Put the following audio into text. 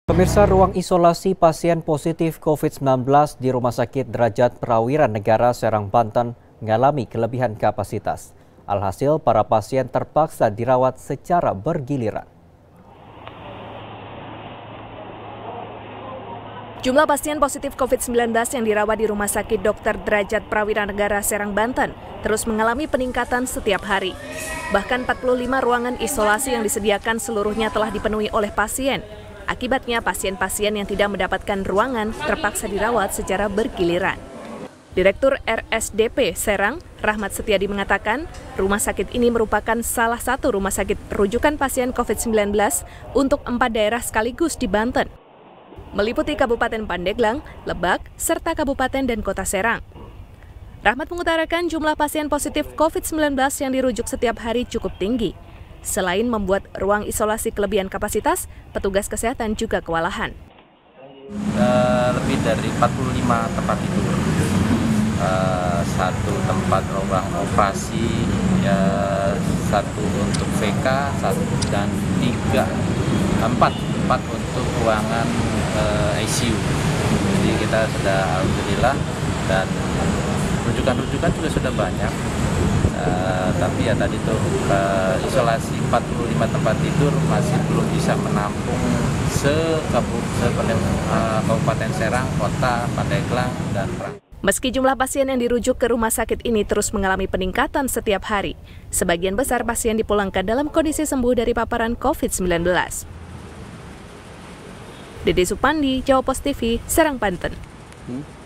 Pemirsa, ruang isolasi pasien positif COVID-19 di Rumah Sakit Derajat Prawiran Negara Serang, Banten mengalami kelebihan kapasitas. Alhasil, para pasien terpaksa dirawat secara bergiliran. Jumlah pasien positif COVID-19 yang dirawat di Rumah Sakit Dr. Derajat Prawiran Negara Serang, Banten terus mengalami peningkatan setiap hari. Bahkan 45 ruangan isolasi yang disediakan seluruhnya telah dipenuhi oleh pasien. Akibatnya pasien-pasien yang tidak mendapatkan ruangan terpaksa dirawat secara bergiliran. Direktur RSDP Serang, Rahmat Setiadi mengatakan, rumah sakit ini merupakan salah satu rumah sakit rujukan pasien COVID-19 untuk 4 daerah sekaligus di Banten, meliputi Kabupaten Pandeglang, Lebak, serta Kabupaten dan Kota Serang. Rahmat mengutarakan jumlah pasien positif COVID-19 yang dirujuk setiap hari cukup tinggi. Selain membuat ruang isolasi kelebihan kapasitas, petugas kesehatan juga kewalahan. Lebih dari 45 tempat tidur, satu tempat ruang operasi, satu untuk VK, dan 4 untuk ruangan ICU. Jadi kita sudah alhamdulillah, dan rujukan-rujukan juga sudah banyak. Tapi ya tadi tuh isolasi 45 tempat tidur masih belum bisa menampung Kabupaten Serang, Kota, Pandeglang, dan Perang. Meski jumlah pasien yang dirujuk ke rumah sakit ini terus mengalami peningkatan setiap hari, sebagian besar pasien dipulangkan dalam kondisi sembuh dari paparan COVID-19. Dede Supandi, Jawa Post TV, Serang, Banten.